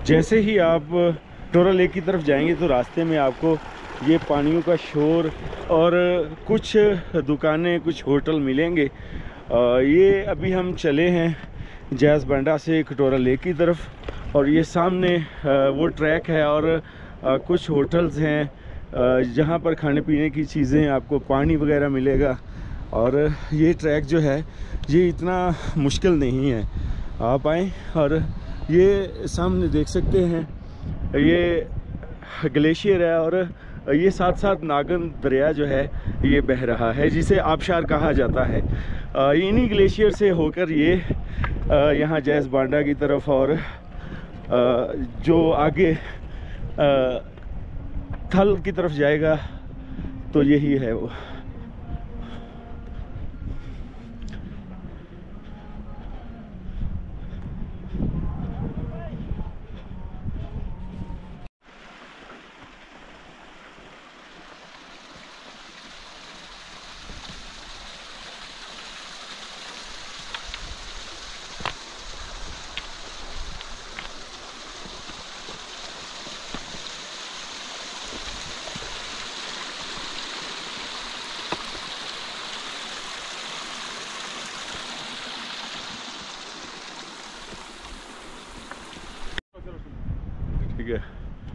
जैसे ही आप कटोरा लेक की तरफ जाएंगे तो रास्ते में आपको ये पानियों का शोर और कुछ दुकानें, कुछ होटल मिलेंगे। ये अभी हम चले हैं जैस बांडा से कटोरा लेक की तरफ और ये सामने वो ट्रैक है और कुछ होटल्स हैं जहाँ पर खाने पीने की चीज़ें, आपको पानी वगैरह मिलेगा। और ये ट्रैक जो है ये इतना मुश्किल नहीं है, आप आएँ। और ये सामने देख सकते हैं ये ग्लेशियर है और ये साथ साथ नागन दरिया जो है ये बह रहा है, जिसे आबशार कहा जाता है। इन्हीं ग्लेशियर से होकर ये यहाँ जैस बांडा की तरफ और जो आगे थल की तरफ जाएगा तो यही है वो। ठीक है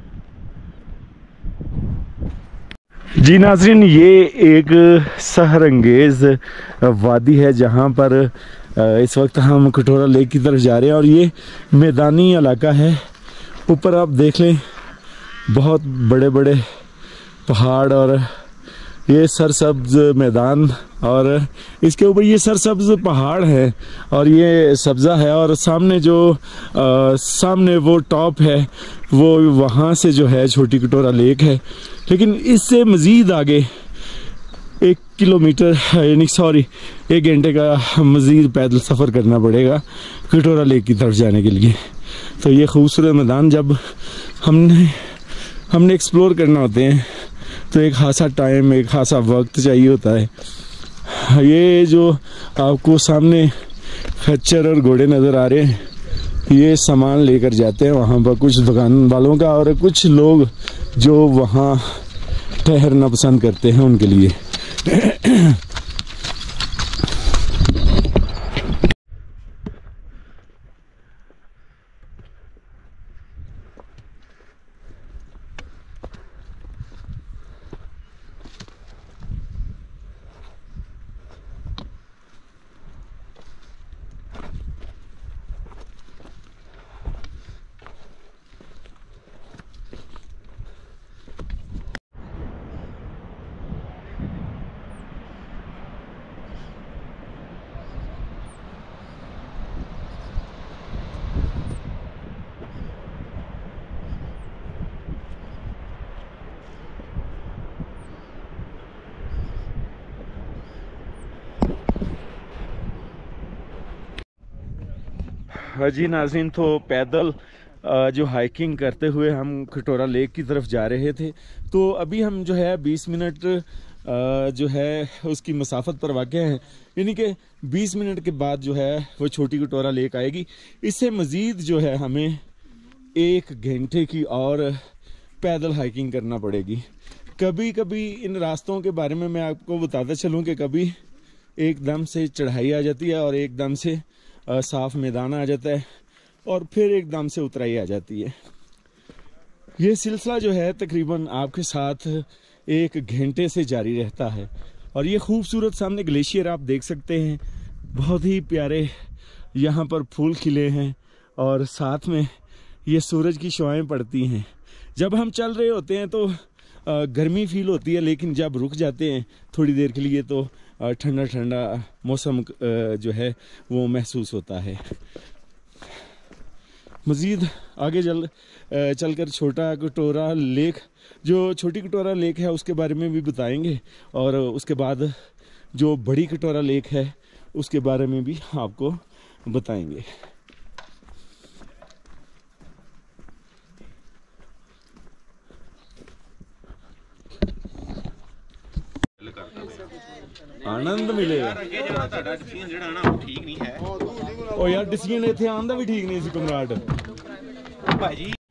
जी नाज़रीन, ये एक सहरंगेज़ वादी है जहाँ पर इस वक्त हम कटोरा लेक की तरफ जा रहे हैं और ये मैदानी इलाका है। ऊपर आप देख लें बहुत बड़े बड़े पहाड़ और ये सरसब्ज मैदान और इसके ऊपर ये सरसब्ज पहाड़ है और ये सब्ज़ा है। और सामने जो सामने वो टॉप है वो वहाँ से जो है छोटी कटोरा लेक है। लेकिन इससे मज़ीद आगे 1 किलोमीटर यानी 1 घंटे का मज़ीद पैदल सफ़र करना पड़ेगा कटोरा लेक की तरफ जाने के लिए। तो ये खूबसूरत मैदान जब हमने एक्सप्लोर करना होते हैं तो एक खासा टाइम, एक खासा वक्त चाहिए होता है। ये जो आपको सामने खच्चर और घोड़े नज़र आ रहे हैं ये सामान लेकर जाते हैं वहाँ पर कुछ दुकान वालों का और कुछ लोग जो वहाँ ठहरना पसंद करते हैं उनके लिए। जी नाज़रीन, तो पैदल जो हाइकिंग करते हुए हम कटोरा लेक की तरफ जा रहे थे। तो अभी हम जो है 20 मिनट जो है उसकी मसाफत पर वाक़ हैं, यानी कि 20 मिनट के बाद जो है वो छोटी कटोरा लेक आएगी। इससे मज़ीद जो है हमें 1 घंटे की और पैदल हाइकिंग करना पड़ेगी। कभी कभी इन रास्तों के बारे में मैं आपको बताता चलूँ कि कभी एकदम से चढ़ाई आ जाती है और एकदम से साफ मैदान आ जाता है और फिर एकदम से उतराई आ जाती है। ये सिलसिला जो है तकरीबन आपके साथ 1 घंटे से जारी रहता है। और ये खूबसूरत सामने ग्लेशियर आप देख सकते हैं, बहुत ही प्यारे यहाँ पर फूल खिले हैं और साथ में ये सूरज की शुआएं पड़ती हैं। जब हम चल रहे होते हैं तो गर्मी फील होती है, लेकिन जब रुक जाते हैं थोड़ी देर के लिए तो ठंडा ठंडा मौसम जो है वो महसूस होता है। मज़ीद आगे चलकर छोटा कटोरा लेक, जो छोटी कटोरा लेक है उसके बारे में भी बताएंगे और उसके बाद जो बड़ी कटोरा लेक है उसके बारे में भी आपको बताएंगे। आनंद मिलेगा। ओ यार डिसीजन इत्थे आंदा भी ठीक नहीं सी कमराट भाई जी।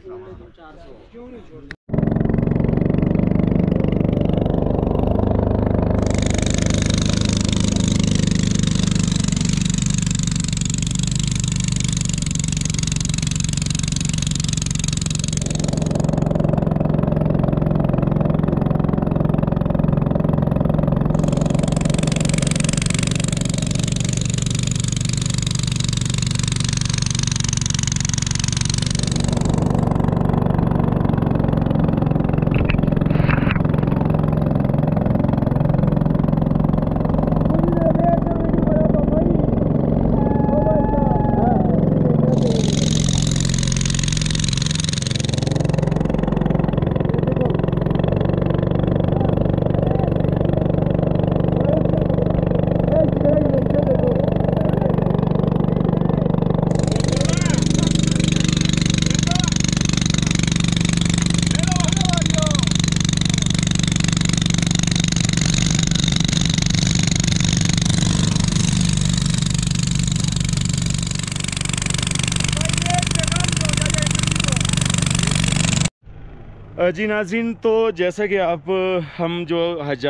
जी नाज़रीन, तो जैसा कि आप हम जो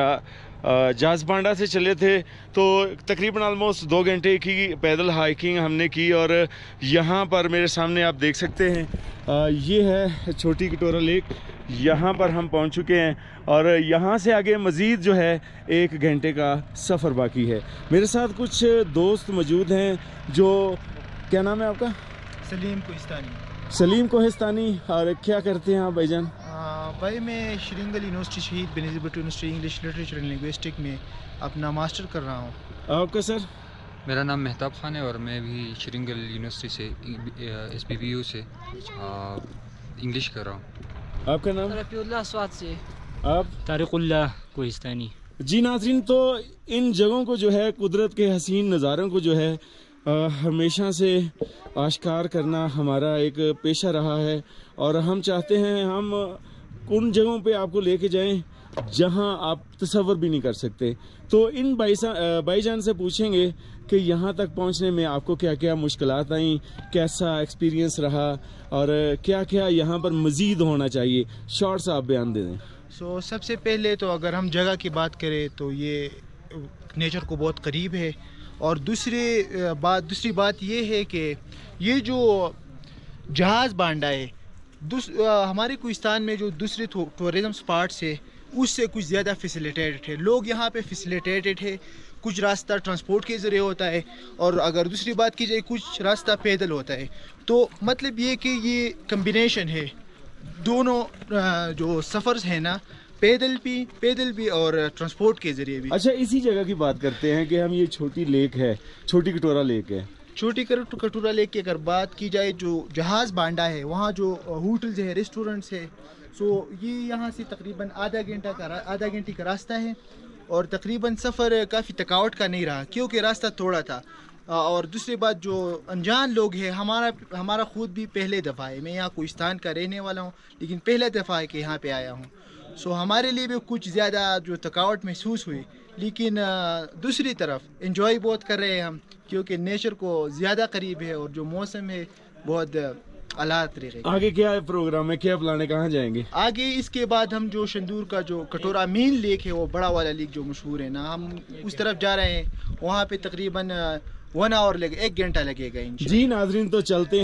जाज़बांडा से चले थे तो तकरीबन आलमोस्ट 2 घंटे की पैदल हाइकिंग हमने की। और यहाँ पर मेरे सामने आप देख सकते हैं ये है छोटी कटोरा लेक। यहाँ पर हम पहुँच चुके हैं और यहाँ से आगे मज़ीद जो है 1 घंटे का सफ़र बाकी है। मेरे साथ कुछ दोस्त मौजूद हैं। जो क्या नाम है आपका? सलीम कोहिस्तानी। सलीम कोहिस्तानी। और क्या करते हैं आप भाईजान? भाई मैं श्रींगल university Shaheed Benazir Bhutto university English literature and linguistic में अपना मास्टर कर रहा हूँ। आपका सर? मेरा नाम मेहताब खान है और मैं भी श्रींगल यूनिवर्सिटी से SPBU से इंग्लिश कर रहा हूँ। आपका नाम? रफ़ीउल्लाह स्वाद से। आप? तारिकुल्लाह कोहिस्तानी। जी नाज़रीन, तो इन जगहों को जो है, कुदरत के हसीन नज़ारों को जो है हमेशा से आश्कार करना हमारा एक पेशा रहा है। और हम चाहते हैं हम उन जगहों पे आपको लेके जाएं जहां आप तसव्वुर भी नहीं कर सकते। तो इन भाईजान से पूछेंगे कि यहाँ तक पहुँचने में आपको क्या क्या मुश्किलात आई, कैसा एक्सपीरियंस रहा और क्या क्या यहाँ पर मज़ीद होना चाहिए। शॉर्ट सा आप बयान दे दें। सबसे पहले तो अगर हम जगह की बात करें तो ये नेचर को बहुत करीब है। और दूसरी बात ये है कि ये जो जहाज़ बांडा है हमारे कोहिस्तान में जो दूसरे टूरिज़म स्पॉट्स है उससे कुछ ज़्यादा फैसिलिटेटेड है। लोग यहाँ पे फैसिलिटेटेड है। कुछ रास्ता ट्रांसपोर्ट के ज़रिए होता है और अगर दूसरी बात की जाए कुछ रास्ता पैदल होता है। तो मतलब ये कि ये कम्बिनेशन है दोनों जो सफ़र्स हैं ना, पैदल भी और ट्रांसपोर्ट के ज़रिए भी। अच्छा, इसी जगह की बात करते हैं कि हम ये छोटी लेक है, छोटी कटोरा लेक है। छोटी कटोरा लेक की अगर बात की जाए, जो जहाज़ बांडा है वहाँ जो होटल्स है, रेस्टोरेंट्स है, ये यहाँ से तकरीबन आधा घंटे का रास्ता है। और तकरीबन सफ़र काफ़ी थकावट का नहीं रहा क्योंकि रास्ता थोड़ा था। और दूसरी बात, जो अनजान लोग हैं, हमारा खुद भी पहले दफ़ा है। मैं यहाँ कोहिस्तान का रहने वाला हूँ लेकिन पहले दफ़ा है कि यहाँ पे आया हूँ। हमारे लिए भी कुछ ज़्यादा जो थकावट महसूस हुई, लेकिन दूसरी तरफ एंजॉय बहुत कर रहे हैं हम क्योंकि नेचर को ज़्यादा करीब है और जो मौसम है बहुत अला तरीके। आगे क्या प्रोग्राम है, क्या प्लान है, कहाँ जाएंगे आगे? इसके बाद हम जो शंदूर का जो कटोरा मेन लेक है, वो बड़ा वाला लेक जो मशहूर है ना, हम उस तरफ जा रहे हैं। वहाँ पे तकरीबन 1 आवर लगे, 1 घंटा लगेगा। जी नाजरीन, तो चलते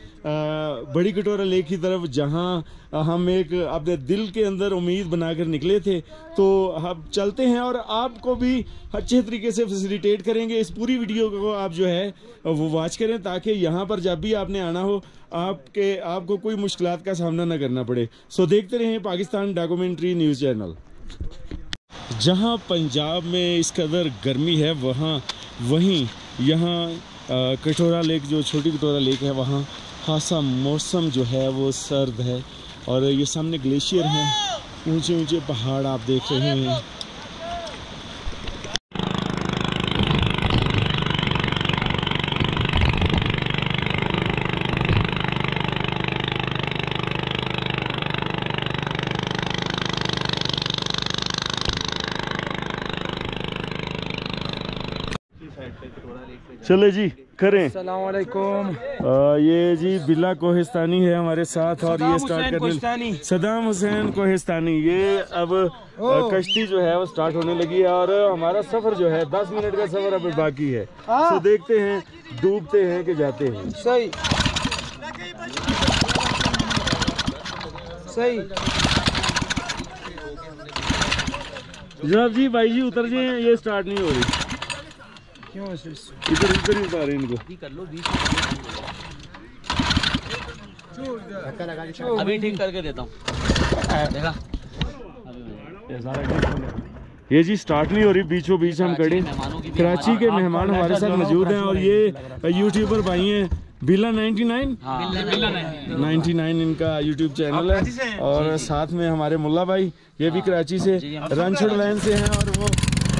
हैं बड़ी कटोरा लेक की तरफ, जहां हम एक अपने दिल के अंदर उम्मीद बनाकर निकले थे। तो हम चलते हैं और आपको भी अच्छे तरीके से फैसिलिटेट करेंगे। इस पूरी वीडियो को आप जो है वो वॉच करें ताकि यहाँ पर जब भी आपने आना हो आपको कोई मुश्किलात का सामना न करना पड़े। देखते रहें पाकिस्तान डॉक्यूमेंट्री न्यूज़ चैनल। जहाँ पंजाब में इस कदर गर्मी है वहीं यहाँ कटोरा लेक, जो छोटी कटोरा लेक है, वहाँ खासा मौसम जो है वो सर्द है। और ये सामने ग्लेशियर हैं, ऊंचे ऊंचे पहाड़ आप देख रहे हैं। चले जी करें। अस्सलामुअलैकुम। ये जी बिला कोहिस्तानी है हमारे साथ और ये स्टार्ट करने सदाम हुसैन कोहिस्तानी। ये अब कश्ती जो है वो स्टार्ट होने लगी है और हमारा सफर जो है 10 मिनट का सफर अब बाकी है। तो देखते हैं डूबते हैं कि जाते हैं। सही सही जनाब जी भाई जी उतर जाए, ये स्टार्ट नहीं हो रही। क्यों? इधर इधर ही उतारे इनको। अभी ठीक करके देता हूँ। देखा ये जी स्टार्ट नहीं हो रही, बीचों बीच हम खड़े। कराची के मेहमान हमारे साथ मौजूद हैं और ये यूट्यूबर भाई हैं बिला 99 इनका यूट्यूब चैनल है। और साथ में हमारे मुल्ला भाई, ये भी कराची से रनछुड़ लाइन से हैं और वो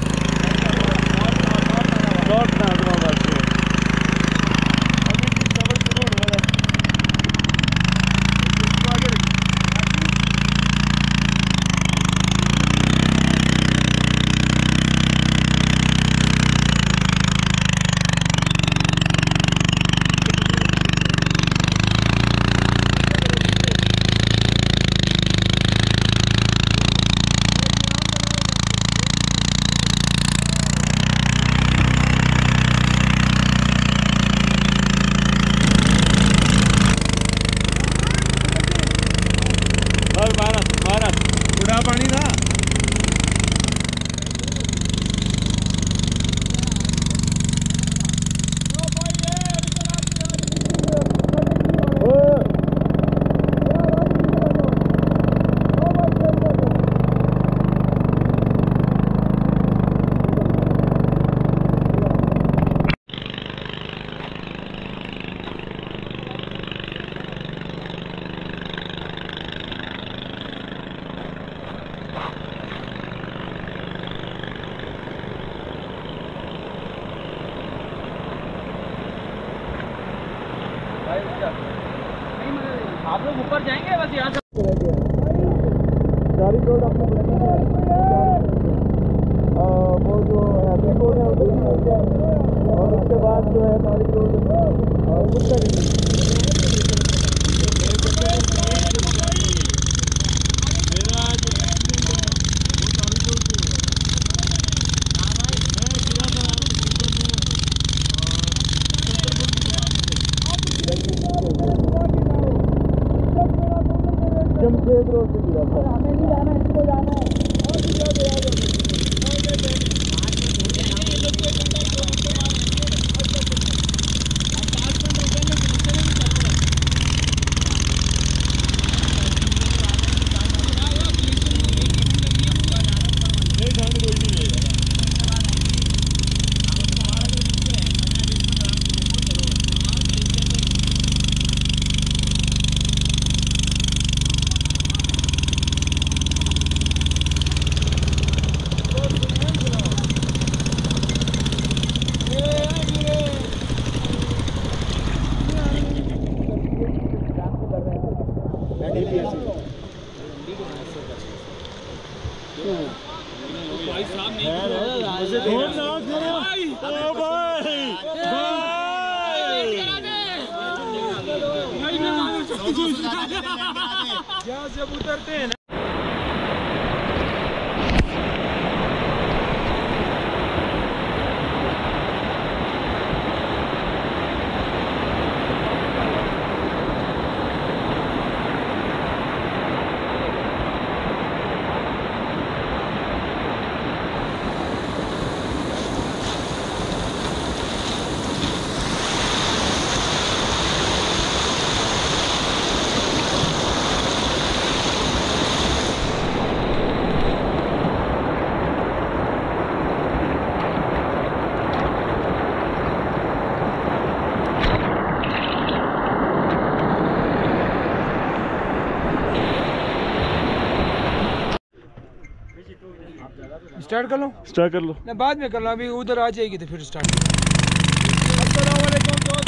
पानी था। आप लोग ऊपर जाएंगे बस यहाँ से। सारी रोड अपनी वो जो हैप्पी रोड है और उसके बाद जो है सारी रोड जमशेद रोड से गिरा था। हमें नहीं जाना, इसको जाना है। जब उतरते हैं स्टार्ट कर लो। स्टार्ट कर लो, मैं बाद में कर लो, अभी उधर आ जाएगी तो फिर स्टार्ट। अस्सलाम वालेकुम दोस्तों।